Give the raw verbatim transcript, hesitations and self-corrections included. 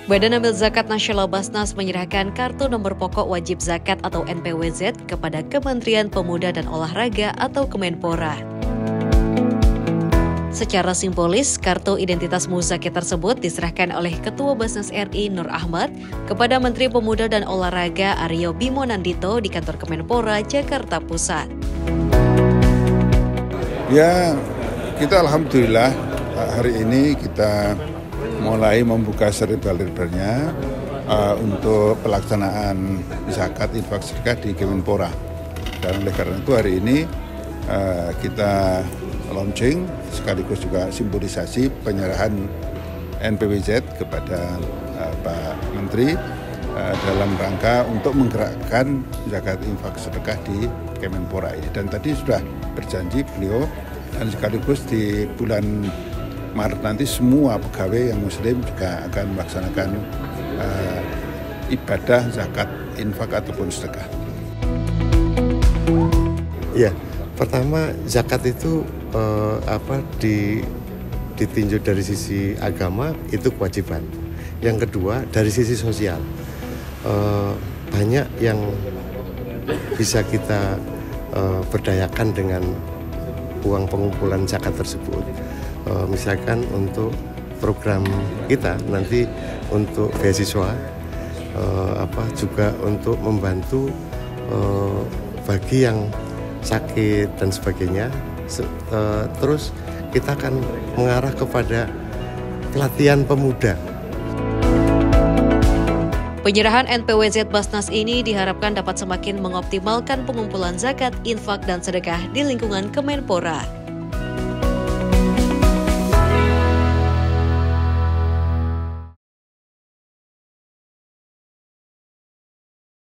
Badan Amil Zakat Nasional Basnas menyerahkan kartu nomor pokok wajib zakat atau N P W Z kepada Kementerian Pemuda dan Olahraga atau Kemenpora. Secara simbolis, kartu identitas muzakir tersebut diserahkan oleh Ketua Basnas R I Nur Ahmad kepada Menteri Pemuda dan Olahraga Aryo Bimo Nandito di kantor Kemenpora, Jakarta Pusat. Ya, kita alhamdulillah hari ini kita mulai membuka seribal-ribalnya uh, untuk pelaksanaan zakat infak sedekah di Kemenpora. Dan oleh karena itu hari ini uh, kita launching sekaligus juga simbolisasi penyerahan N P W Z kepada uh, Pak Menteri uh, dalam rangka untuk menggerakkan zakat infak sedekah di Kemenpora ini. Dan tadi sudah berjanji beliau dan sekaligus di bulan Maret nanti semua pegawai yang muslim juga akan melaksanakan uh, ibadah zakat infak ataupun sedekah. Ya, pertama zakat itu uh, apa di ditinjau dari sisi agama itu kewajiban. Yang kedua dari sisi sosial uh, banyak yang bisa kita uh, berdayakan dengan uang pengumpulan zakat tersebut. Uh, misalkan untuk program kita nanti untuk beasiswa uh, apa juga untuk membantu uh, bagi yang sakit dan sebagainya. Uh, terus kita akan mengarah kepada pelatihan pemuda. Penyerahan N P W Z Basnas ini diharapkan dapat semakin mengoptimalkan pengumpulan zakat, infak, dan sedekah di lingkungan Kemenpora.